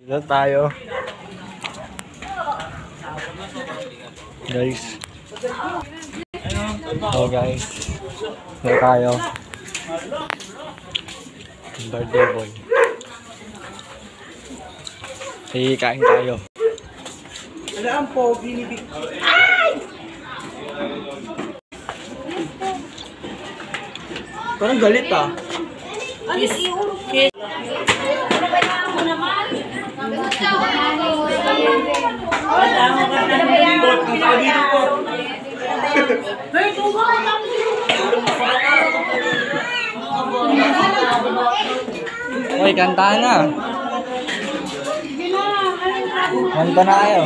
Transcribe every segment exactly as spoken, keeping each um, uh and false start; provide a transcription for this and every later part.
Dito tayo. Guys. Oh guys. Dito tayo. Birthday boy. Sige, kain tayo. Alam po, binibig. Parang galit ah. Kiss. Kiss. Hoy, kanta na. Kanta na kayo.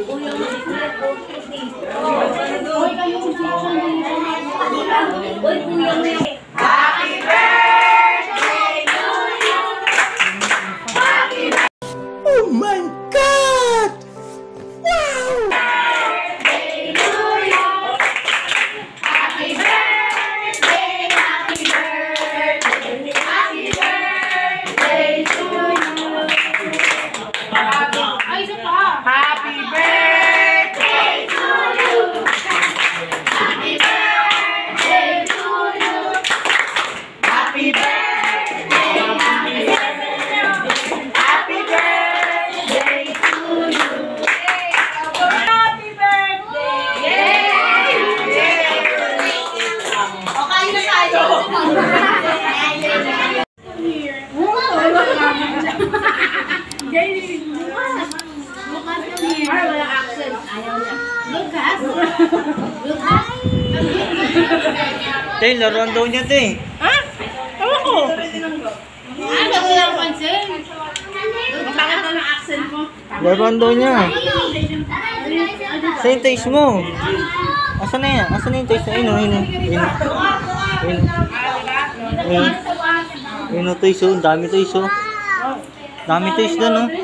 Happy birthday to you. Happy birthday. Oh my God! Wow! Birthday to you. Happy birthday. Happy birthday. Happy birthday to you. Ay, isa pa. Happy birthday to you. Happy birthday to you. Happy birthday. Happy birthday. Happy birthday to you. Happy birthday. Yay! Okay na tayo. Ay, wala accent. Ayaw niya. Lucas? Lucas? Tay, laruan daw niya, tay. Ha? Tawa ko. Ano ko lang pansin? Bakit ba ng accent mo? Laruan daw niya. Saan yung taste mo? Asan na yan? Asan na yung taste? Ayun, ayun, ayun. Ayun. Ayun. Ayun, oh, taste, oh. Dami taste, oh. Dami taste doon, oh.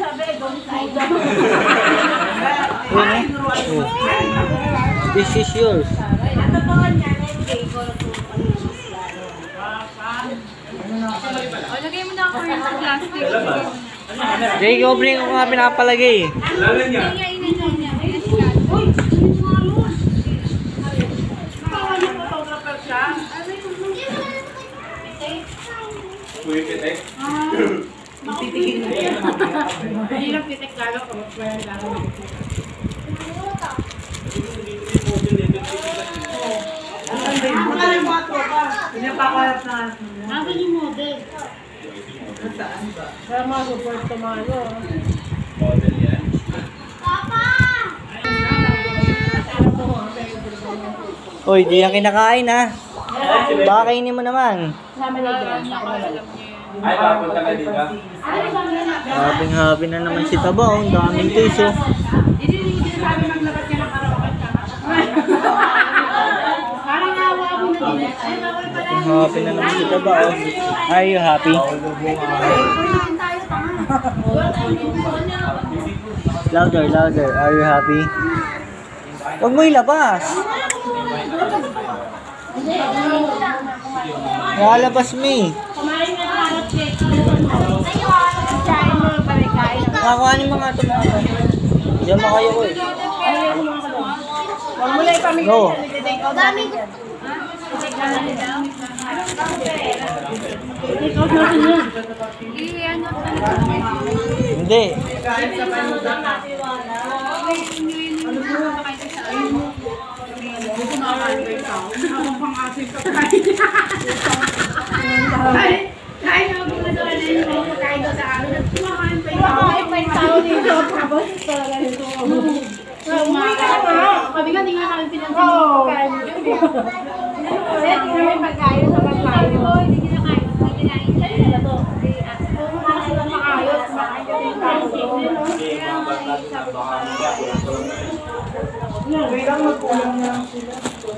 Ayun, oh. This is yours. Lagay mo na ako yung plastic. Jay, ikaw bring ako nga pinapalagay. Lalo niya. Pwede eh. Titigil mo yan. Hindi lang pitik lalo ko. Pwede lalo. Ang kaya yung mga tropa. Pinapakalap na. Nasa yung model. Saan ba? Kaya mga super tumalo. Model yan. Papa! Hoy, di yan kinakain, ha? Baka kainin mo naman. Ay, papunta ka dito. Happy-happy na naman si Tabaw. Ang daming taste, oh. Happy na naman si Tabaw. Are you happy? Louder, louder. Are you happy? Huwag mo ilabas. Lalabas mo eh. Kumain na carrot cake. Kain mo, barikain. Nakakuhanin mo nga ito mga ito. Diyan mo kayo ko eh. Huwag mo lang ipamigay. No. Dami ko. Take out na nila. Take out natin yun. Hindi. Kain na ako na doon na yung pagkain doon sa amin. Kumakain pa yung tao. Kumakain pa yung tao dito. Tapos talaga nito. Umuwi ka na pa. Kami nga, hindi nga kami pinansin yung pagkain. Kasi hindi namin pagkain sa pagkain. Hindi kinakain. Hindi kinain. Sa'yo na to. Kung mga sila makayos, makain kasi yung tao doon. Wait lang, magkulang na lang sila.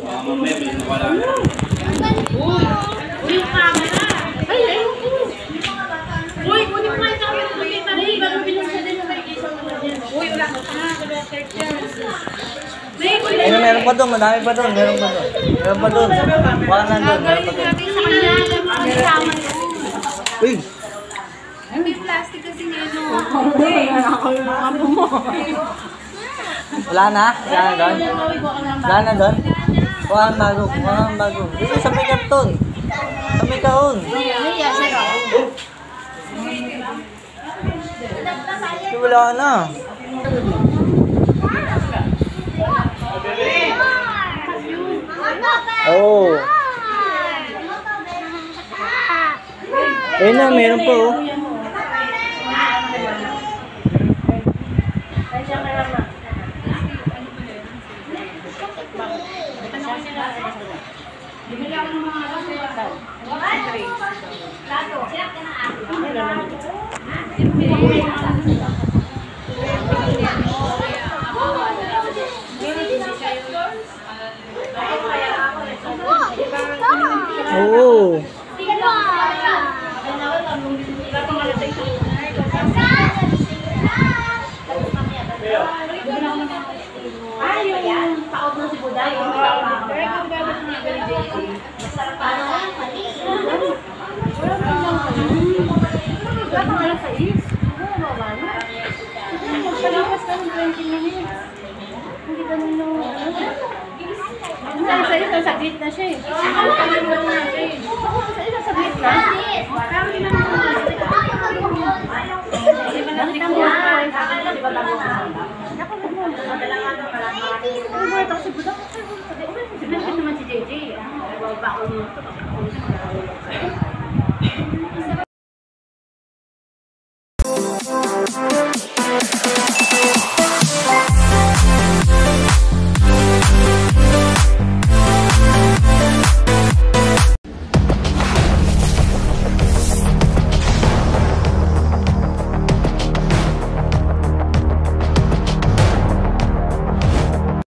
Uy! Uy, yung camera! Ay, ayun ko! Uy, kunin mo nga yung camera ng kita na eh. Bago binunsa din yung may isa mo na dyan. Uy, wala ko. Ah, kaya third year. May, kunin Ayun, meron pa doon. Madami pa doon. Meron pa doon. Meron pa doon. Baka nandun. Meron pa doon. sa kanya. Ang kasama ko. Uy! Hindi plastic kasi nito. Hindi, ako yung mga mo. Wala na? Wala na doon? Wala na doon? Kuha ang bago. Kuha ang bago. Dito sa may karton. Sa may kaon. Wala na. Oo. Oh. Ayun na, meron pa oh. Oo. Ay, yung paot na si Buday. Pero kung gabas niya, ganun J J. Masarap pa na. Wala pang alas sa is. Ano ba ba? Palapas ka ng twenty minutes. Hindi ka nung ano. Ang sa isa sa gate na siya eh. Ang sa isa na siya eh. Sa isa sa gate na. Parang hindi naman ako na siya. Hindi ba natin ang buwan ko? Hindi ba tayo na? Ako na mo. Ang buwan ito kasi budang. Sabihin naman si J J. Ba ako nito.